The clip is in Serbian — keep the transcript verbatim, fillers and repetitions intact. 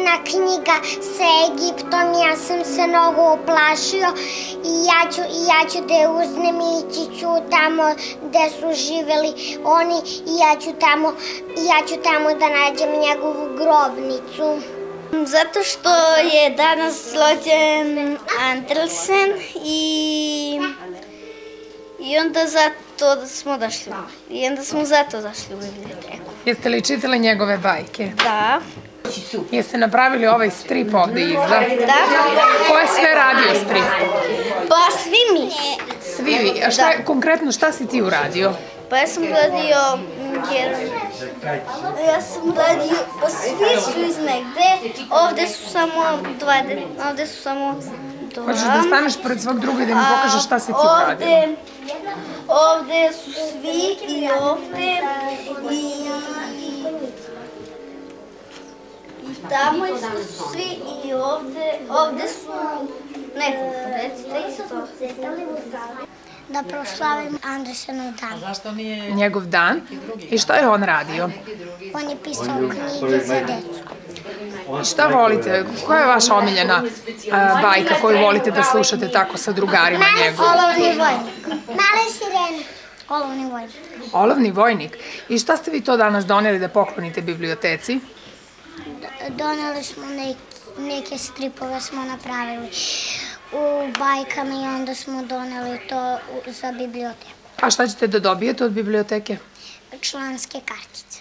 jedna knjiga sa Egiptom, ja sam se mnogo uplašio i ja ću, i ja ću da je uznem i ići ću tamo gde su živeli oni i ja ću tamo, ja ću tamo da nađem njegovu grobnicu. Zato što je danas rođen Andersen i, i onda zato smo došli. I onda smo zato došli u biblioteku. Jeste li čitali njegove bajke? Da. Jeste napravili ovaj strip ovde iza? Da. Ko je sve radio strip? Pa svi mi. Svi vi. A šta, konkretno šta si ti uradio? Pa ja sam radio, jer ja sam radio, pa svi su iz negde, ovde su samo dva, ovde su samo dva. Hoćeš da staneš pored svog druga i da mi pokažeš šta si ti uradio? Ovde, ovde su svi i ovde i, i tamo isto su svi i ovde, ovde su nekoliko, recite isto. Da proslavim Andersenov dan. Njegov dan? I šta je on radio? On je pisao knjige za decu. I šta volite? Koja je vaša omiljena a, bajka koju volite da slušate tako sa drugarima njegovim? Olovni vojnik. Male sirene. Olovni vojnik. Olovni vojnik. I šta ste vi to danas doneli da poklonite biblioteci? Doneli smo neke, neke stripove smo napravili u bajkama i onda smo doneli to za biblioteku. A šta ćete da dobijete od biblioteke? Članske kartice.